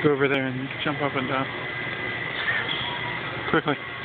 Go over there and jump up and down. Quickly.